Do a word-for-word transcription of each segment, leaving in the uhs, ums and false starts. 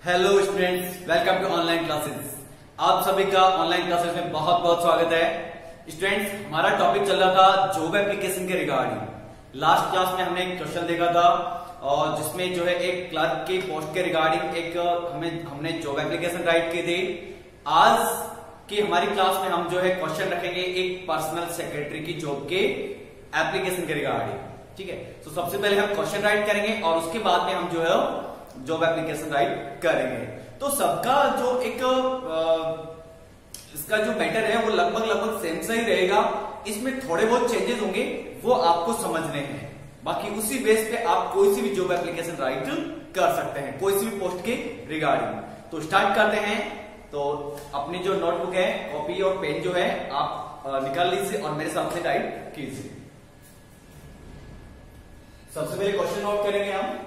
Hello students, welcome to online classes. आप सभी का ऑनलाइन क्लासेस में बहुत बहुत स्वागत है। स्टूडेंट्स, हमारा टॉपिक चल रहा था जॉब एप्लीकेशन के रिगार्डिंग। लास्ट क्लास में हमने एक क्वेश्चन देखा था और जिसमें जो है एक क्लर्क की पोस्ट के रिगार्डिंग एक हमें हमने जॉब एप्लीकेशन राइट की थी। आज की हमारी क्लास में हम जो है क्वेश्चन रखेंगे एक पर्सनल सेक्रेटरी की जॉब के एप्लीकेशन के रिगार्डिंग। ठीक है, तो सबसे पहले हम क्वेश्चन राइट करेंगे और उसके बाद में हम जो है जॉब एप्लीकेशन राइट करेंगे। तो सबका जो एक आ, इसका जो मैटर है वो लगभग लगभग सेम सा ही रहेगा। इसमें थोड़े बहुत चेंजेस होंगे, वो आपको समझने हैं। बाकी उसी बेस पे आप कोई सी भी जॉब एप्लीकेशन राइट कर सकते हैं, कोई सी भी पोस्ट के रिगार्डिंग। तो स्टार्ट करते हैं। तो अपनी जो नोटबुक है, कॉपी और पेन जो है आप निकाल लीजिए और मेरे साथ से टाइप कीजिए। सबसे पहले क्वेश्चन नोट करेंगे हम।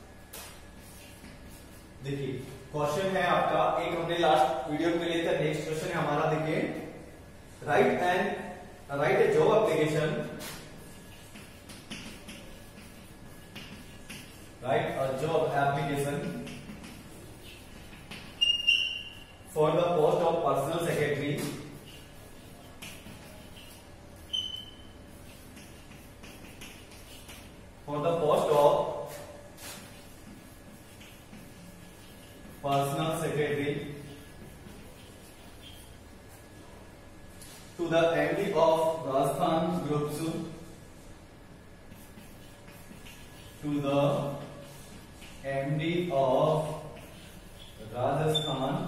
देखिए, क्वेश्चन है आपका एक हमने लास्ट वीडियो में लिया था। नेक्स्ट क्वेश्चन है हमारा, देखिए, write and write a job application write a job application for the post of personal secretary for the post of personal secretary to the M D of Rajasthan Groups to the M D of Rajasthan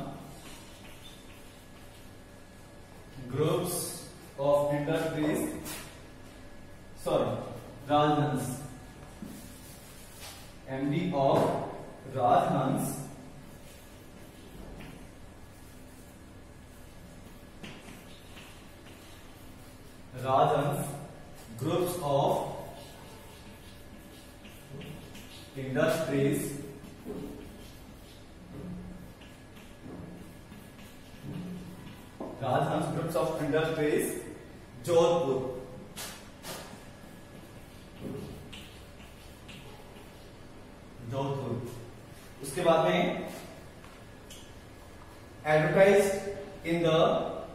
Groups of Industries sorry Rajhans M D of Rajhans Rajhans Groups of Industries Rajhans Groups of Industries Jodhpur. Jodhpur उसके बाद में advertise in the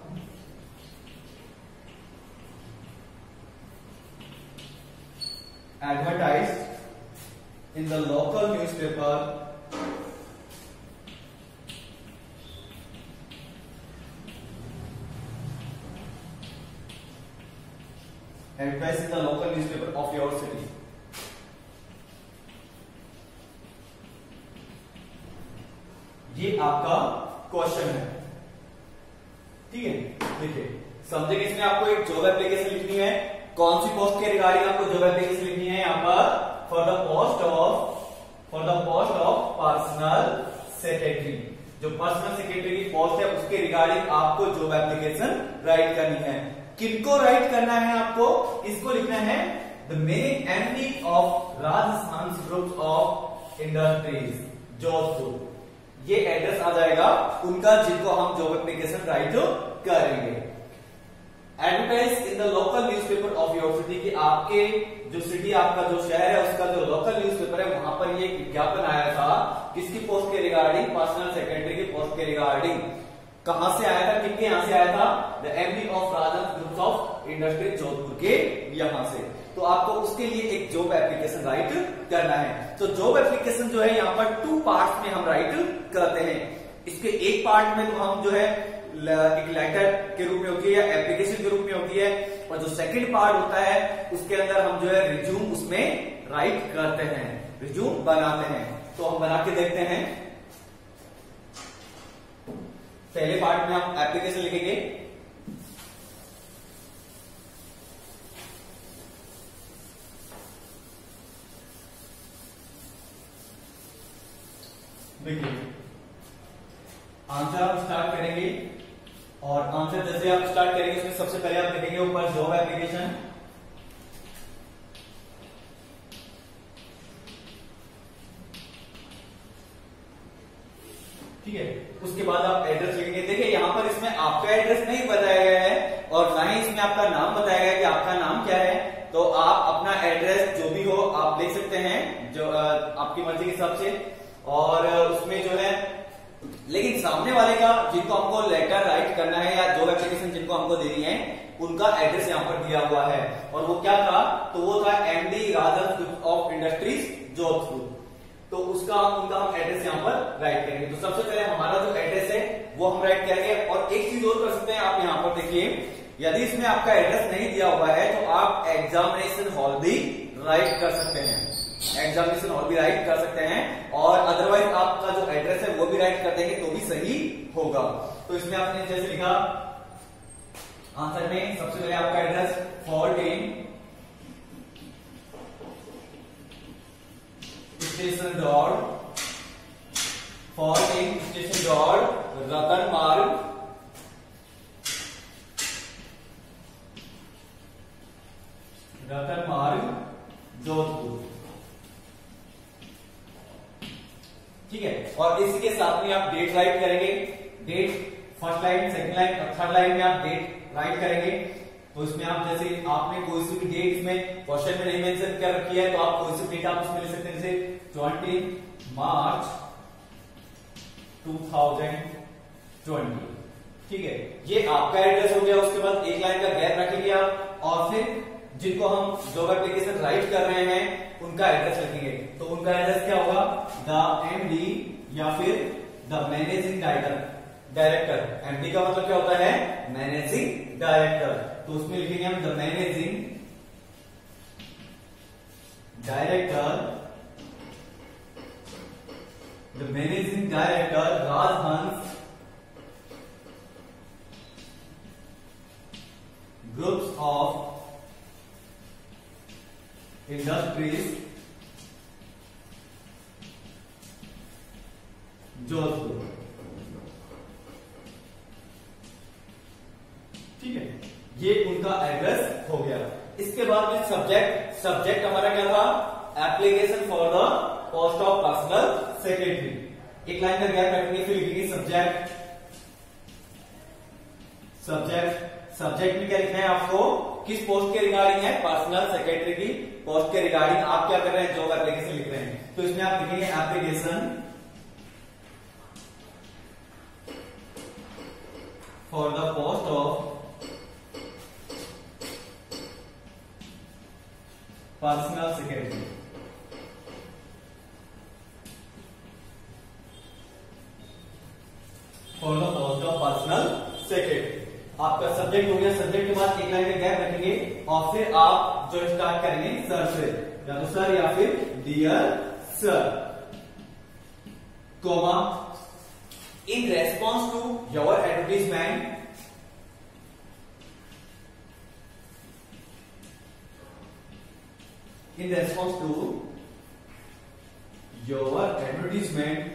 advertised in the local newspaper advertised in the local newspaper of your city। ये आपका question है, ठीक है। देखिए, समझेंगे इसमें आपको एक जॉब एप्लीकेशन लिखनी है। कौन सी पोस्ट के रिगार्डिंग आपको जॉब एप्लीकेशन लिखनी है? यहाँ पर for the post of for the post of personal secretary. जो पर्सनल सेक्रेटरी की पोस्ट है उसके रिगार्डिंग आपको जॉब एप्लीकेशन राइट करनी है। किनको राइट करना है? आपको इसको लिखना है, the main MD of Rajasthan group of industries Jodhpur. ये एड्रेस आ जाएगा उनका जिनको हम जॉब एप्लीकेशन राइट करेंगे। Advertise in the local newspaper of your city, कि आपके जो सिटी, आपका जो शहर है उसका जो लोकल न्यूज़पेपर है वहां पर ये विज्ञापन आया था। किसकी पोस्ट के रिगार्डिंग? पर्सनल सेक्रेटरी की पोस्ट के रिगार्डिंग। कहां से आया था? किनके यहां से आया था? The MD of Rajasthan group of industry Jodhpur के यहां से। तो आपको उसके लिए एक जॉब एप्लीकेशन राइट करना है। तो जॉब एप्लीकेशन जो है यहाँ पर टू पार्ट में हम राइट करते हैं। इसके एक पार्ट में तो हम जो है एक लेटर के रूप में होती है या एप्लीकेशन के रूप में होती है, और जो सेकंड पार्ट होता है उसके अंदर हम जो है रिज्यूम उसमें राइट करते हैं, रिज्यूम बनाते हैं। तो हम बना के देखते हैं। पहले पार्ट में हम एप्लीकेशन लिखेंगे। देखिए, आंसर आप स्टार्ट करेंगे और आंसर जैसे आप स्टार्ट करेंगे उसमें सबसे पहले आप लिखेंगे ऊपर जॉब एप्लीकेशन। ठीक है, उसके बाद आप एड्रेस लिखेंगे। देखिए, यहां पर इसमें आपका एड्रेस नहीं बताया गया है और ना ही इसमें आपका नाम बताया गया है कि आपका नाम क्या है। तो आप अपना एड्रेस जो भी हो आप लिख सकते हैं, जो आपकी मर्जी के हिसाब से। और उसमें जो है लेकिन सामने वाले का जिनको हमको लेटर राइट करना है या जॉब एप्लीकेशन जिनको हमको देनी है उनका एड्रेस यहाँ पर दिया हुआ है और वो क्या था, तो वो था MD Rajan group of industries Jodhpur. तो उसका उनका हम एड्रेस यहाँ पर राइट करेंगे। तो सबसे पहले हमारा जो एड्रेस है वो हम राइट करेंगे। और एक चीज और कर सकते हैं आप यहाँ पर देखिए, यदि इसमें आपका एड्रेस नहीं दिया हुआ है तो आप एग्जामिनेशन हॉल भी राइट कर सकते हैं, एग्जामिनेशन हॉल भी राइट कर सकते हैं और अदरवाइज आपका जो एड्रेस है वो भी राइट कर देंगे तो भी सही होगा। तो इसमें आपने जैसे लिखा आंसर में, सबसे पहले आपका address fourteen station road, fourteen station road Ratan Marg, Ratan Marg Jodhpur. ठीक है, और इसी के साथ में आप डेट राइट करेंगे। Date first line, second line और थर्ड लाइन में आप डेट राइट करेंगे। तो इसमें आप जैसे आपने कोई सी भी डेट इसमें क्वेश्चन में नहीं मेंशन कर रखी है तो आप कोई सी डेट आप उसमें लिख सकते हैं, जैसे twenty March two thousand twenty. ठीक है, ये आपका एड्रेस हो गया। उसके बाद एक लाइन का गैप रखेंगे आप और फिर जिनको हम जॉब एप्लीकेशन राइट कर रहे हैं उनका एड्रेस लिखेंगे। तो उनका एड्रेस क्या होगा, द एमडी या फिर the managing director. Director MD का मतलब क्या होता है, मैनेजिंग डायरेक्टर। तो उसमें लिखेंगे हम the managing director, the managing director Rajhans groups of industries Jodhpur. ठीक है, ये उनका एड्रेस हो गया। इसके बाद में सब्जेक्ट, सब्जेक्ट हमारा क्या था, application for the post of personal secretary. एक लाइन का गैप रखेंगे फिर लिखेंगे सब्जेक्ट। सब्जेक्ट सब्जेक्ट में क्या लिखना है आपको, किस पोस्ट के रिगार्डिंग है, पर्सनल सेक्रेटरी की पोस्ट के रिगार्डिंग आप क्या कर रहे हैं, जॉब एप्लीकेशन लिख रहे हैं। तो इसमें आप लिखेंगे application for the post of personal secretary. For the post of personal secretary आपका सब्जेक्ट हो गया। सब्जेक्ट के बाद एक लाइन का गैप रखेंगे और फिर आप जो स्टार्ट करेंगे सर से, या तो सर या फिर dear sir, comma in response to your advertisement, in response to your advertisement,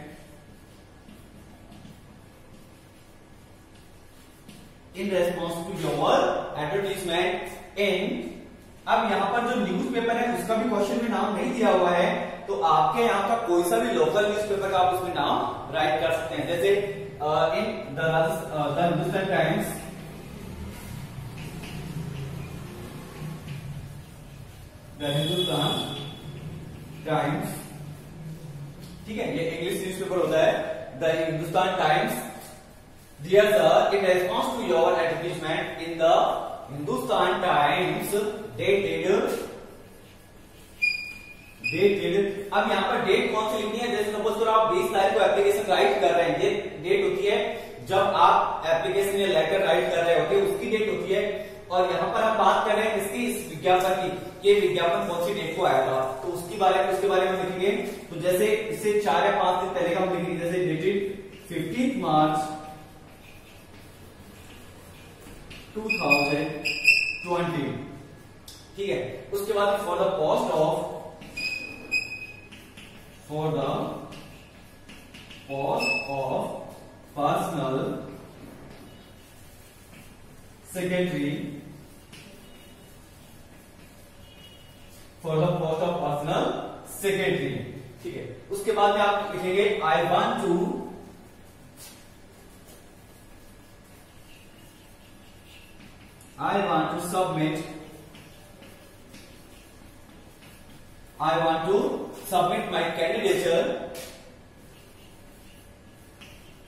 in response to your advertisement in, अब यहां पर जो न्यूज़पेपर है उसका भी क्वेश्चन में नाम नहीं दिया हुआ है तो आपके यहाँ का कोई सा भी लोकल न्यूज़पेपर का आप उसमें नाम राइट कर सकते हैं। जैसे in the Hindustan Times, the Hindustan Times. ठीक है, ये इंग्लिश न्यूज़पेपर होता है, the Hindustan Times. Dear sir, in response to your advertisement in the Hindustan Times dated dated अब यहाँ पर डेट कौन सी लिखनी है, जैसे सपोज करो आप बीस तारीख को एप्लीकेशन राइट कर रहे हैं, ये डेट होती है जब आप एप्लीकेशन या लेटर राइट कर रहे होते हैं, उसकी डेट होती है। और यहाँ पर हम बात कर रहे हैं इसकी, इस विज्ञापन की, ये विज्ञापन कौन सी डेट को आया था, तो उसकी बारे में उसके बारे में लिखेंगे। तो जैसे इससे चार या पांच दिन पहले का हम लिखेंगे, जैसे dated fifteen March two thousand twenty. ठीक है, उसके बाद for the post of for the post of personal secretary, for the post of personal secretary. ठीक है, उसके बाद में आप लिखेंगे I want to I want to submit I want to submit my candidature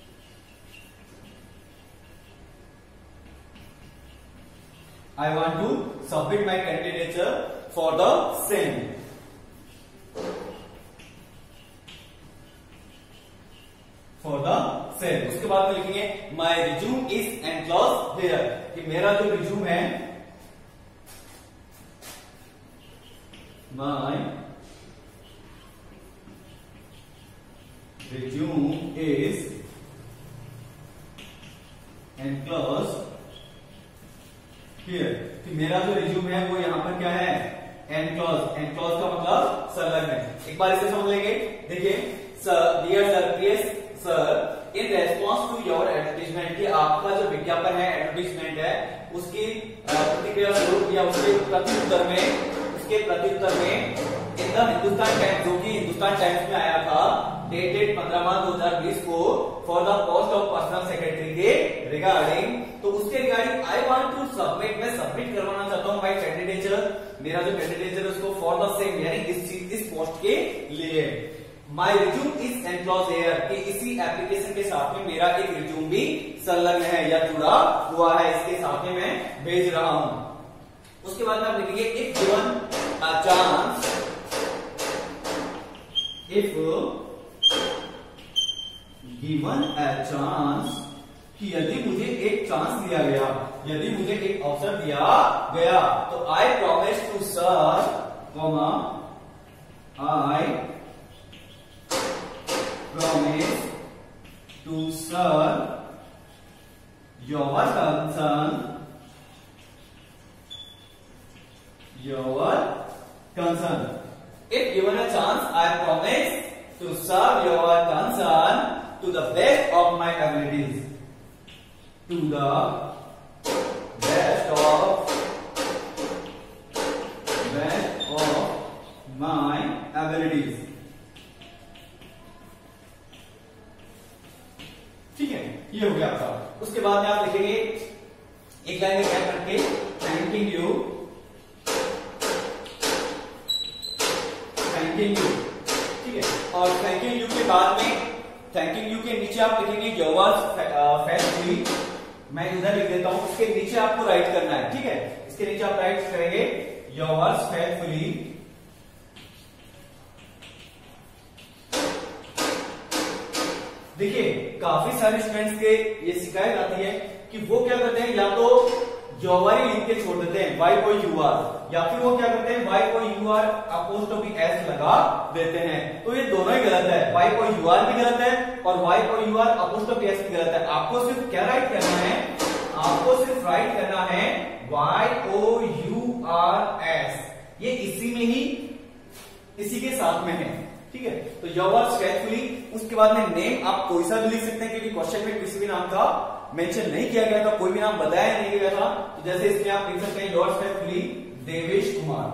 I want to submit my candidature for the same. For the same. उसके बाद में लिखेंगे my resume is enclosed here, कि मेरा जो रिज्यूम है, my resume is enclosed here, कि मेरा जो रिज्यूम है वो यहाँ पर क्या है, एनक्लोज। एनक्लोज का मतलब संलग्न है। एक बार इसे समझ लेंगे। देखिए, सर डियर सर, प्रिय sir, in response to your advertisement, कि आपका जो विज्ञापन है, एडवर्टीजमेंट है, उसकी प्रतिक्रिया स्वरूप या उसके प्रत्युत्तर में उसके प्रत्युत्तर में इन द हिंदुस्तान टाइम्स, जो कि हिंदुस्तान टाइम्स में आया था, डेटेड पंद्रह मार्च दो हजार बीस को, for the post of personal secretary के रिगार्डिंग, तो उसके regarding I want to submit, मैं सबमिट करवाना चाहता हूं माय कैंडिडेचर, मेरा जो कैंडिडेचर उसको फॉर द सेम, यानी इस चीज इस पोस्ट के लिए। My resume is enclose here, कि इसी एप्लीकेशन के साथ में मेरा एक रिज्यूम भी संलग्न है या जुड़ा हुआ है, इसके साथ में मैं भेज रहा हूं। उसके बाद में आप लिखेंगे if given a chance, if given a chance, कि यदि मुझे एक चांस दिया गया, यदि मुझे एक अवसर दिया गया, तो I promise to serve, comma I promise to serve your concern, your concern. If given a chance, I promise to serve your concern to the best of my abilities. To the best of best of my abilities. ठीक है, ये हो गया आपका। उसके बाद में आप लिखेंगे एक लाइन में क्या करके, थैंकिंग यू, थैंकिंग यू, ठीक है। और थैंकिंग यू के बाद में, थैंकिंग यू के नीचे आप लिखेंगे योर्स फेथफुली, मैं इधर लिख देता हूं, उसके नीचे आपको राइट करना है, ठीक है। इसके नीचे आप राइट करेंगे योर्स फेथफुली, देखिए काफी सारे स्टूडेंट्स के ये शिकायत आती है कि वो क्या करते हैं, या तो योर ही लिख के छोड़ देते हैं, वाई को यू आर, या फिर वो क्या करते हैं, वाई को यू आर अपोस्ट्रोफी एस लगा देते हैं। तो ये दोनों ही गलत है, वाई को यू आर भी गलत है और वाई को यू आर अपोस्ट्रोफी एस भी गलत है। आपको सिर्फ क्या राइट करना है, आपको सिर्फ राइट करना है Y O U R S, ये इसी में ही, इसी के साथ में है, ठीक है। तो योर्स फेथफुली, उसके बाद में नेम आप कोई सा भी लिख सकते हैं, क्योंकि क्वेश्चन में किसी भी नाम का मेंशन नहीं किया गया था, कोई भी नाम बताया नहीं गया था। तो जैसे इसमें आप लिख सकते हैं योर्स फेथफुली देवेश कुमार।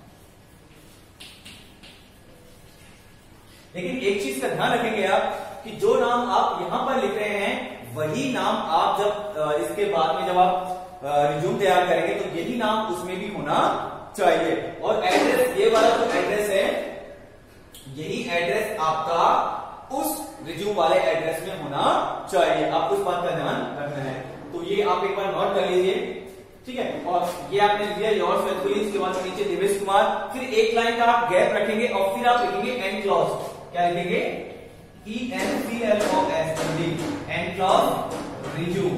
लेकिन एक चीज का ध्यान रखेंगे आप, कि जो नाम आप यहां पर लिख रहे हैं वही नाम आप जब इसके बाद में जब आप रिज्यूम तैयार करेंगे तो यही नाम उसमें भी होना चाहिए। और एड्रेस, ये वाला जो एड्रेस है, यही एड्रेस आपका उस रिज्यूम वाले एड्रेस में होना चाहिए, आपको इस बात का ध्यान रखना है। तो ये आप एक बार नोट कर लीजिए, ठीक है। और ये आपने लिया योर्स फेथफुली, इसके बाद नीचे देवेश कुमार, फिर एक लाइन का आप गैप रखेंगे और फिर आप लिखेंगे एनक्लोज, क्या लिखेंगे, E N C L O S D, enclose resume,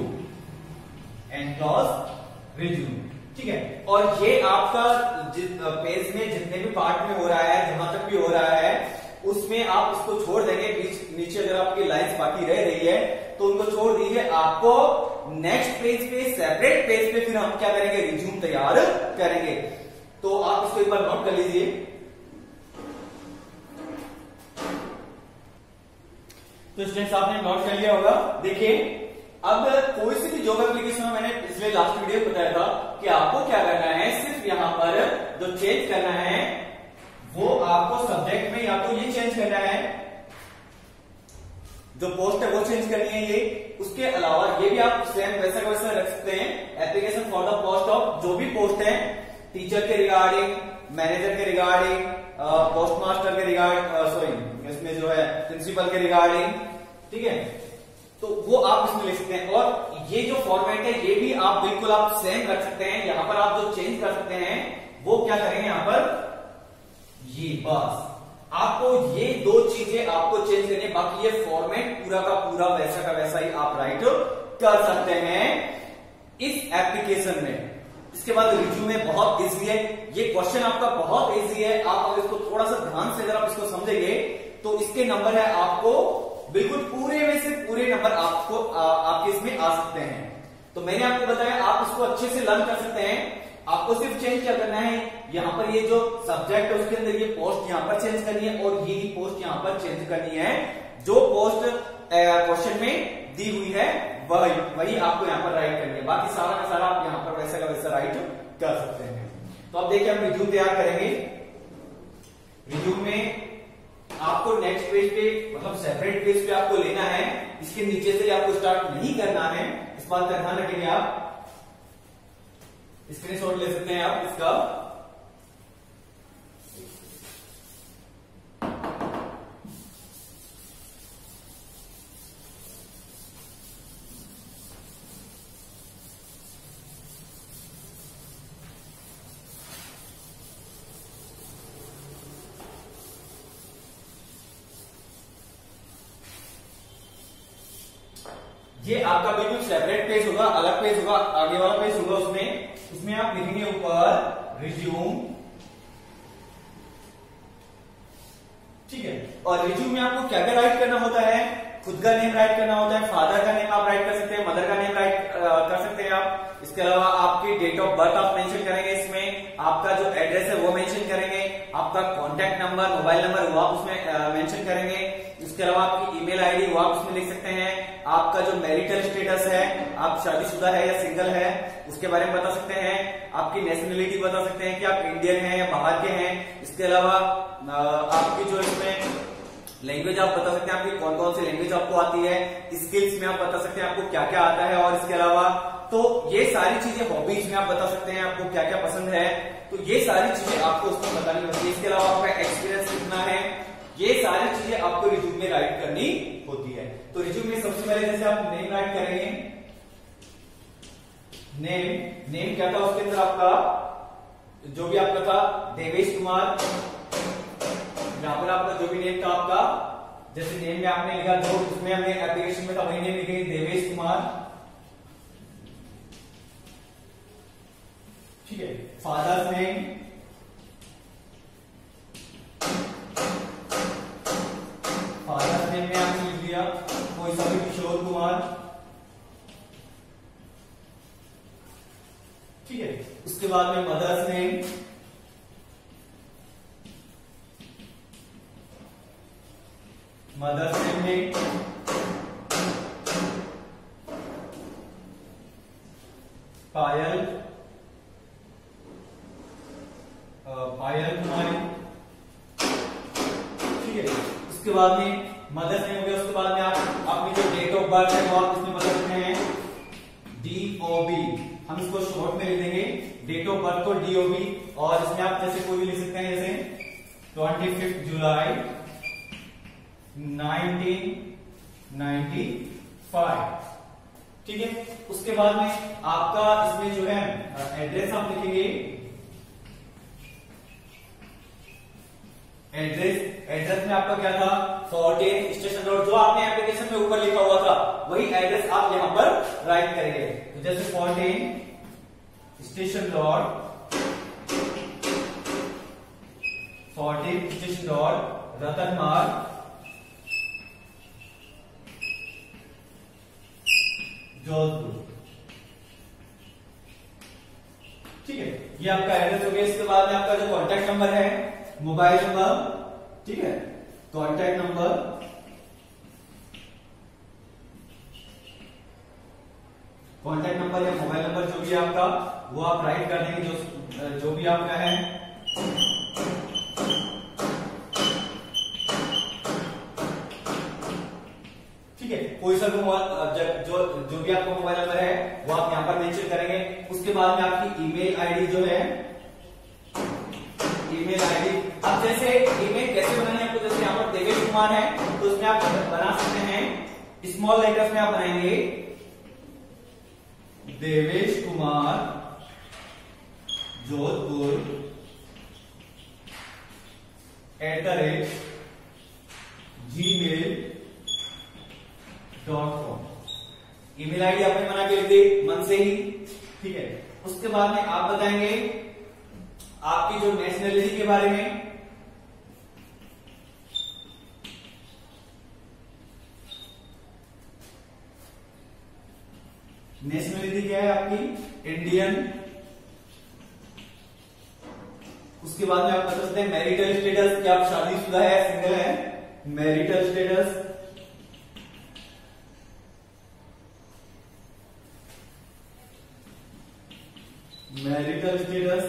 enclose resume, ठीक है। और ये आपका पेज में जितने भी पार्ट में हो रहा है, जहां तक भी हो रहा है, उसमें आप इसको छोड़ देंगे, बीच नीचे अगर आपकी लाइंस बाकी रह रही है तो उनको छोड़ दीजिए। आपको नेक्स्ट पेज पे, सेपरेट पेज पे फिर हम क्या करेंगे, रिज्यूम तैयार करेंगे। तो आप इसको एक बार नोट कर लीजिए। तो स्टूडेंट्स आपने नोट कर लिया होगा। देखिए, अब कोई सी भी जॉब एप्लीकेशन में, मैंने पिछले लास्ट वीडियो में बताया था कि आपको क्या करना है, सिर्फ यहां पर जो चेंज करना है वो आपको सब्जेक्ट में या तो ये चेंज करना है, जो पोस्ट है वो चेंज करनी है ये। उसके अलावा ये भी आप सेम वैसा का वैसा रख सकते हैं, application for the post of, जो भी पोस्ट है, टीचर के रिगार्डिंग, मैनेजर के रिगार्डिंग, पोस्ट मास्टर के रिगार्डिंग, सॉरी इसमें जो है प्रिंसिपल के रिगार्डिंग, ठीक है। तो वो आप इसमें लिख सकते हैं। और ये जो फॉर्मेट है ये भी आप बिल्कुल आप सेम रख सकते हैं। यहां पर आप जो चेंज कर सकते हैं वो क्या करेंगे, यहां पर ये बस आपको ये दो चीजें आपको चेंज करनी है, बाकी ये फॉर्मेट पूरा का पूरा वैसा का वैसा ही आप राइट कर सकते हैं इस एप्लीकेशन में। इसके बाद रिज्यूमे बहुत इजी है, ये क्वेश्चन आपका बहुत इजी है। आप अगर इसको थोड़ा सा ध्यान से अगर आप इसको समझेंगे तो इसके नंबर है आपको बिल्कुल पूरे में से पूरे नंबर आपको आ, आपके इसमें आ सकते हैं। तो मैंने आपको बताया आप इसको अच्छे से लर्न कर सकते हैं। आपको सिर्फ चेंज क्या करना है, यहां पर ये जो सब्जेक्ट है उसके अंदर ये पोस्ट यहां पर चेंज करनी है और ये पोस्ट यहां पर चेंज करनी है। जो पोस्ट क्वेश्चन में दी हुई है वही वही आपको यहां पर राइट करनी है, बाकी सारा का सारा आप यहां पर वैसा का वैसा राइट कर सकते हैं। तो अब देखिए हम रिज्यूम तैयार करेंगे। रिज्यूम में आपको नेक्स्ट पेज पे मतलब सेपरेट पेज पे आपको लेना है, इसके नीचे से आपको स्टार्ट नहीं करना है, इस बात का ध्यान रखेंगे। आप स्क्रीनशॉट ले सकते हैं आप इसका। ये आपका बिल्कुल सेपरेट पेज होगा, अलग पेज होगा, आगे वाला पेज होगा। उसमें इसमें आप लिखेंगे ऊपर रिज्यूम, ठीक है। और रिज्यूम में आपको क्या क्या राइट करना होता है, खुद का नेम राइट करना होता है, फादर का नेम आप राइट कर सकते हैं, मदर का नेम राइट कर सकते हैं आप। इसके अलावा आपकी डेट ऑफ बर्थ आप मेंशन करेंगे, इसमें आपका जो एड्रेस है वो मेंशन करेंगे, आपका कॉन्टैक्ट नंबर मोबाइल नंबर वो आप उसमें मेंशन करेंगे। इसके अलावा आपकी ईमेल आईडी वो आप उसमें लिख सकते हैं। आपका जो मैरिटल स्टेटस है, आप शादीशुदा है या सिंगल है उसके बारे में बता सकते हैं। आपकी नेशनलिटी बता सकते हैं कि आप इंडियन हैं या बाहर के हैं। इसके अलावा आपकी जो इसमें लैंग्वेज आप बता सकते हैं, आपकी कौन कौन सी लैंग्वेज आपको आती है। स्किल्स में आप बता सकते हैं आपको क्या क्या आता है। और इसके अलावा तो ये सारी चीजें, हॉबीज में आप बता सकते हैं आपको क्या क्या पसंद है। तो ये सारी चीजें आपको उसमें बतानी होती है। इसके अलावा आपका एक्सपीरियंस कितना है, ये सारी चीजें आपको रिज्यूम में राइट करनी होती है। तो रिज्यूम में सबसे पहले जैसे आप नेम राइट करेंगे, नेम नेम क्या था उसके अंदर आपका जो भी आपका था देवेश कुमार। यहां पर आपका जो भी नेम था आपका, जैसे नेम में आपने लिखा जो उसमें हमने एप्लीकेशन में था वही नेम लिखेंगे देवेश कुमार, ठीक है। फादर्स नेम, फादर्स नेम में आपने लिख दिया कोई सा भी किशोर कुमार, ठीक है। उसके बाद में मदर्स नेम, मदर्स नेम में पायल, पायल कुमारी, ठीक है। उसके बाद में मदर्स नेम हो गया। उसके बाद में आप अपनी जो डेट ऑफ बर्थ है वो आप इसमें बता सकते हैं डी ओ बी, हम इसको शॉर्ट में लिख देंगे डेट ऑफ बर्थ को डी ओ बी। और इसमें आप जैसे कोई भी लिख सकते हैं जैसे twenty fifth July nineteen ninety five, ठीक है। उसके बाद में आपका इसमें जो है एड्रेस आप लिखेंगे, एड्रेस एड्रेस में आपका क्या था फोर्टीन स्टेशन रोड, जो आपने एप्लीकेशन में ऊपर लिखा हुआ था वही एड्रेस आप यहां पर राइट करेंगे। तो जैसे fourteen station road, fourteen station road Ratan Marg, Jodhpur, ठीक है। ये आपका एड्रेस हो गया। इसके बाद में आपका जो कॉन्टैक्ट नंबर है, मोबाइल नंबर, ठीक है, कॉन्टैक्ट नंबर, कॉन्टैक्ट नंबर या मोबाइल नंबर जो भी आपका वो आप राइट कर देंगे, जो जो भी आपका है। ठीक है, कोई सा भी मोबाइल जो जो भी आपका मोबाइल नंबर है वो आप यहां पर मेंशन करेंगे। उसके बाद में आपकी ईमेल आईडी जो है, ईमेल आईडी अब जैसे ईमेल कैसे बनानी है आपको, जैसे यहाँ पर देवेश कुमार है तो उसमें आप बना सकते हैं स्मॉल लेटर्स में आप बनाएंगे Devesh Kumar Jodhpur at the rate G mail dot com. Email ID आपने बना के लिख दी मन से ही, ठीक है। उसके बाद में आप बताएंगे आपकी जो नेशनलिटी के बारे में, नेशनलिटी क्या है आपकी, इंडियन। उसके बाद में आप बता सकते हैं मैरिटल स्टेटस, क्या आप शादीशुदा है, सिंगल है, मैरिटल स्टेटस। मैरिटल स्टेटस,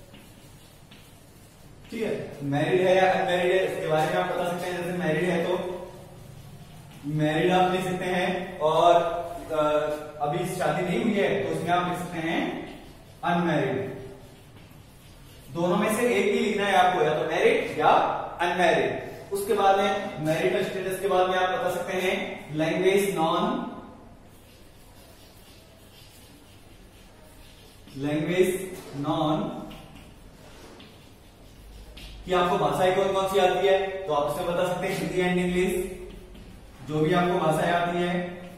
ठीक है, मैरिड है या अनमैरिड है इसके बारे में आप बता सकते हैं। जैसे मैरिड है तो मैरिड आप लिख सकते हैं, और अभी शादी नहीं हुई है तो उसमें आप लिख सकते हैं अनमैरिड। दोनों में से एक ही लिखना है आपको, या तो मैरिड या अनमैरिड। उसके बाद में मैरिटल स्टेटस के बाद में आप बता सकते हैं लैंग्वेज नॉन, लैंग्वेज नॉन कि आपको भाषाएं कौन कौन सी आती है, तो आप उसमें बता सकते हैं हिंदी एंड इंग्लिश, जो भी आपको भाषाएं आती है।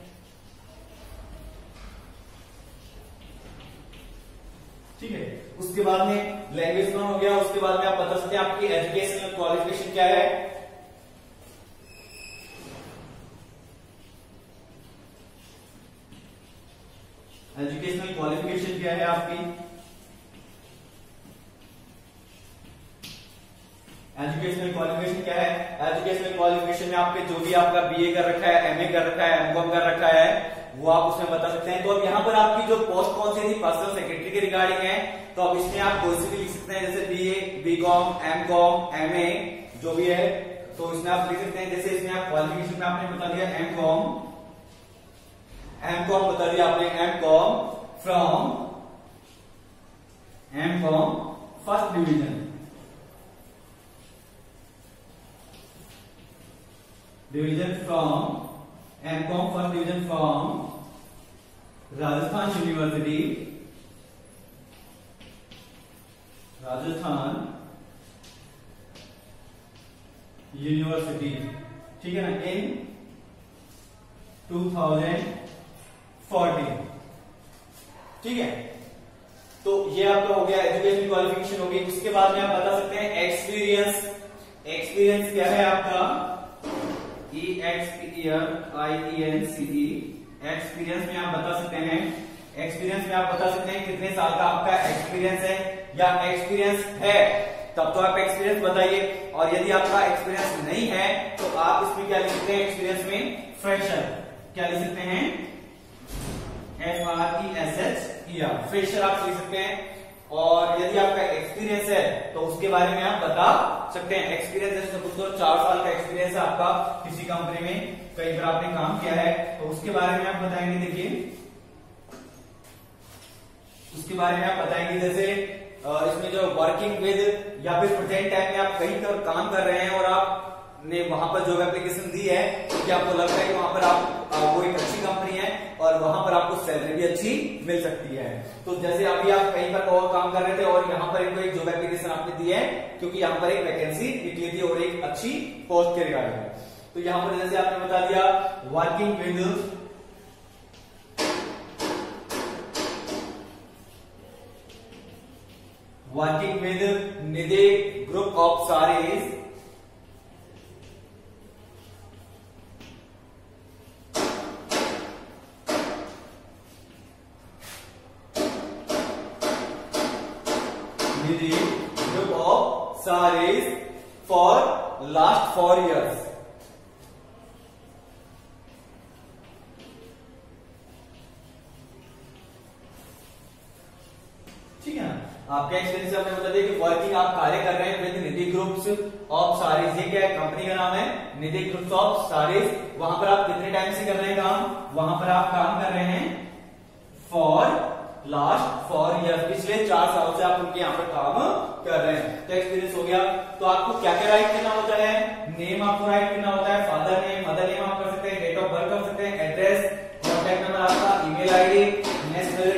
ठीक है, उसके बाद में लैंग्वेज नॉन हो गया। उसके बाद में आप बता सकते हैं आपकी एजुकेशनल क्वालिफिकेशन क्या है। एजुकेशनल क्वालिफिकेशन क्या है आपकी, एजुकेशनल क्वालिफिकेशन क्या है। एजुकेशनल क्वालिफिकेशन में आपके जो भी आपका बीए कर रखा है, एमए कर रखा है, एमकॉम कर रखा है, वो आप उसमें बता सकते हैं। तो अब यहाँ पर आपकी जो पोस्ट कौन सी थी, पर्सनल सेक्रेटरी के रिगार्डिंग है, तो अब इसमें आप कोई सी भी लिख सकते हैं, जैसे बीए, बीकॉम, एमकॉम, एमए जो भी है, तो इसमें आप लिख सकते हैं। जैसे इसमें आप क्वालिफिकेशन में आपने बता दिया एमकॉम, एमकॉम बता दिया आपने, MCom from MCom first division, division from MCom first division from Rajasthan university, Rajasthan university, ठीक है ना, इन टू थाउजेंड फोर्टीन। ठीक है, तो ये आपका हो गया एजुकेशन क्वालिफिकेशन होगी। उसके बाद में आप बता सकते हैं एक्सपीरियंस। एक्सपीरियंस क्या है आपका, E X P I E N C E, experience में आप बता सकते हैं, एक्सपीरियंस में आप बता सकते हैं कितने साल का आपका एक्सपीरियंस है, या एक्सपीरियंस है तब तो आप एक्सपीरियंस बताइए, और यदि आपका एक्सपीरियंस नहीं है तो आप इसमें क्या लिख सकते हैं, एक्सपीरियंस में फ्रेशर क्या लिख सकते हैं, F R E S H E R, fresher आप लिख सकते हैं। और यदि आपका एक्सपीरियंस है तो उसके बारे में आप बता सकते हैं। एक्सपीरियंस जैसे कुछ तो चार साल का एक्सपीरियंस है आपका किसी कंपनी में, कहीं पर आपने काम किया है, तो उसके बारे में आप बताएंगे। देखिए उसके बारे में आप बताएंगे, जैसे इसमें जो वर्किंग विद या फिर प्रेजेंट टाइम में आप कहीं पर काम कर रहे हैं और आपने वहां पर जॉब एप्लीकेशन दी है, तो क्या आपको लगता है कि वहां पर आप वो एक अच्छी कंपनी है और वहां पर आपको सैलरी भी अच्छी मिल सकती है। तो जैसे अभी आप कहीं पर और काम कर रहे थे और यहाँ पर इनको एक जॉब एप्लीकेशन आपने दी है क्योंकि यहाँ पर एक वैकेंसी निकली थी और एक अच्छी पोस्ट के रिगार्डिंग, तो यहाँ पर जैसे आपने बता दिया working with working with Nidhi group of Sarees, Nidhi group of Sarees for last four years. ठीक है ना, आपका एक्सपीरियंस आपने बता दिया कि वर्किंग आप कार्य कर रहे हैं with Nidhi groups of Sarees, ये क्या है, कंपनी का नाम है निधि ग्रुप्स ऑफ सारीज। वहां पर आप कितने टाइम से कर रहे हैं काम, वहां पर आप काम कर रहे हैं फॉर लास्ट फोर ईयर, पिछले चार सालों से आप उनके यहाँ पर काम कर रहे हैं, तो एक्सपीरियंस हो गया। तो आपको क्या क्या राइट करना होता है, नेम आपको राइट करना होता है, फादर नेम, मदर नेम आप कर सकते हैं, डेट ऑफ बर्थ कर सकते हैं, एड्रेस, कॉन्टैक्ट नंबर आपका, ईमेल आईडी, नेशनल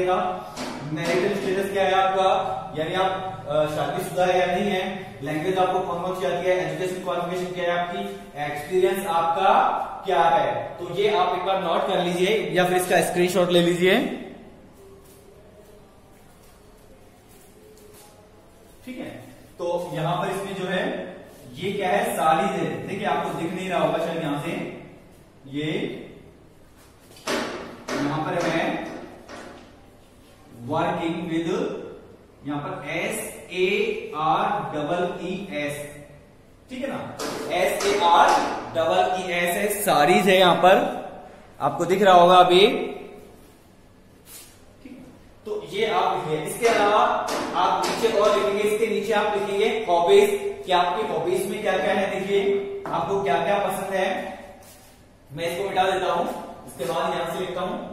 देगा। मैरिटल स्टेटस क्या है आपका, यानी आप शादीशुदा है या नहीं है। लैंग्वेज आपको कौन कौन सी आती है, एजुकेशन क्वालिफिकेशन क्या है आपकी, एक्सपीरियंस आपका क्या है। तो ये आप एक बार नोट कर लीजिए या फिर इसका स्क्रीनशॉट ले लीजिए, ठीक है। तो यहां पर इसमें जो है ये क्या है, सालीज है। देखिए आपको दिख नहीं रहा होगा शायद यहां से, ये यहां पर है वर्किंग विद, यहां पर S A R double E S, ठीक है ना, S A R double E S है, सारीज है यहां पर, आपको दिख रहा होगा अभी, ठीक। तो ये आप लिखिए। इसके अलावा आप नीचे और लिखेंगे, इसके नीचे आप लिखेंगे हॉबीज, कि आपकी हॉबीज में क्या क्या है। देखिए आपको क्या क्या पसंद है, मैं इसको मिटा देता हूं, इसके बाद यहां से लिखता हूं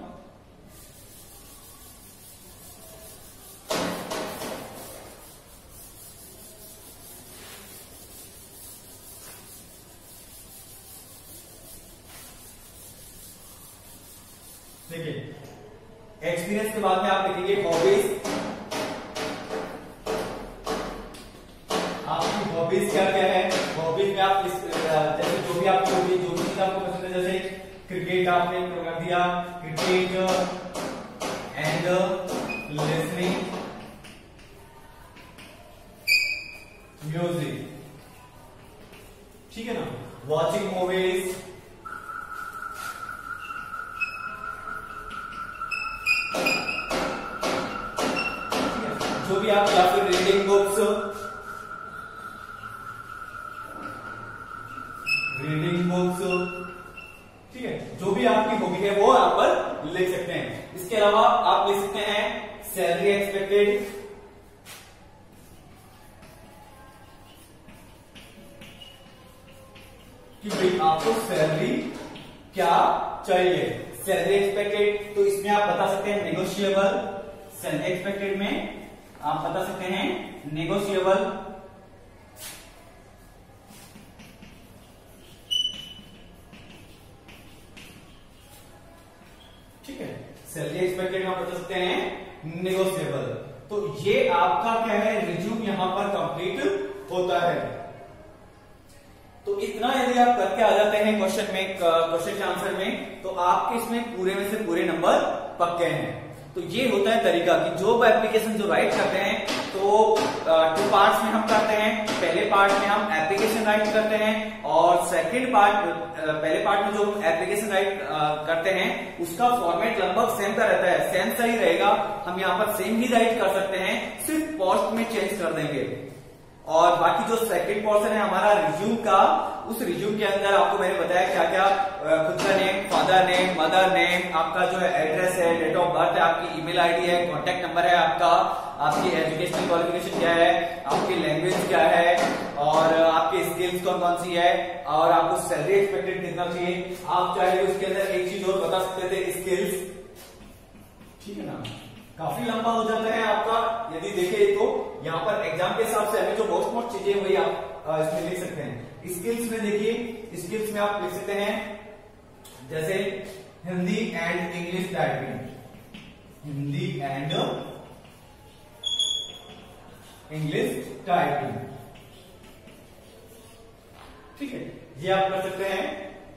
देखिए एक्सपीरियंस के बाद में आप लिखेंगे हॉबीज। आपकी हॉबीज क्या क्या है, हॉबीज में आप जैसे जो भी आपकी हॉबी, जो भी चीज आपको पसंद है, जैसे क्रिकेट आपने कर दिया, क्रिकेट एंड लिसनिंग म्यूजिक, ठीक है ना, वॉचिंग मूवीज, जो भी आप, या फिर रीडिंग बुक्स, रीडिंग बुक्स, ठीक है, जो भी आपकी हॉबी है वो आप पर लिख सकते हैं। इसके अलावा आप लिख सकते हैं सैलरी एक्सपेक्टेड, कि भाई आपको सैलरी क्या चाहिए, सैलरी एक्सपेक्टेड। तो इसमें आप बता सकते हैं नेगोशिएबल, सैलरी एक्सपेक्टेड में आप बता सकते हैं नेगोशिएबल, ठीक है, सैलरी एक्सपेक्टेड में आप बता सकते हैं नेगोशिएबल। तो ये आपका क्या है, रिज्यूम यहां पर कंप्लीट होता है। तो इतना यदि आप करके आ जाते हैं क्वेश्चन में, क्वेश्चन के आंसर में, तो आपके इसमें पूरे में से पूरे नंबर पक्के हैं। तो ये होता है तरीका कि जॉब एप्लीकेशन जो राइट करते हैं, तो टू पार्ट्स में हम करते हैं। पहले पार्ट में हम एप्लीकेशन राइट करते हैं, और सेकंड पार्ट, पहले पार्ट में जो एप्लीकेशन राइट करते हैं उसका फॉर्मेट लगभग सेम का रहता है, सेम सा ही रहेगा। हम यहाँ पर सेम ही राइट कर सकते हैं, सिर्फ पोस्ट में चेंज कर देंगे। और बाकी जो सेकंड पोर्शन है हमारा रिज्यूम का, उस रिज्यूम के अंदर आपको मैंने बताया क्या क्या, खुद का name, father name, mother name, आपका जो है एड्रेस है, डेट ऑफ बर्थ है, आपकी ईमेल आईडी है, कॉन्टेक्ट नंबर है आपका, आपकी एजुकेशनल क्वालिफिकेशन क्या है, आपकी लैंग्वेज क्या है, और आपकी स्किल्स कौन कौन सी है, और आपको सैलरी एक्सपेक्टेड कितना चाहिए। आप चाहे तो इसके अंदर एक चीज और बता सकते थे, स्किल्स, ठीक है ना। काफी लंबा हो जाता है आपका, यदि देखें तो यहाँ पर एग्जाम के हिसाब से हमें जो मोस्ट मोस्ट चीजें वही आप इसमें लिख सकते हैं। स्किल्स में देखिए, स्किल्स में आप लिख सकते हैं जैसे Hindi and English typing, Hindi and English typing, ठीक है, ये आप कर सकते हैं।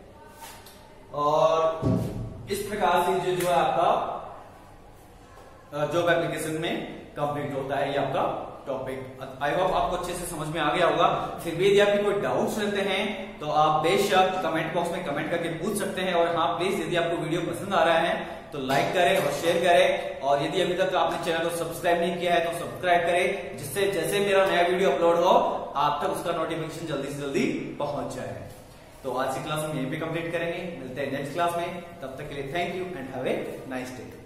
और इस प्रकार से जो जो है आपका जॉब एप्लीकेशन में कंप्लीट होता है ये आपका टॉपिक। आई होप आपको अच्छे से समझ में आ गया होगा। फिर भी यदि आपके कोई डाउट्स रहते हैं तो आप बेशक कमेंट बॉक्स में कमेंट करके पूछ सकते हैं। और हाँ, प्लीज यदि आपको वीडियो पसंद आ रहा है तो लाइक करें और शेयर करें, और यदि अभी तक आपने चैनल को सब्सक्राइब नहीं किया है तो सब्सक्राइब करें, जिससे जैसे मेरा नया वीडियो अपलोड हो आप तक उसका नोटिफिकेशन जल्दी से जल्दी पहुंच जाए। तो आज की क्लास हम यहीं पे कंप्लीट करेंगे, मिलते हैं नेक्स्ट क्लास में, तब तक के लिए thank you and have a nice day.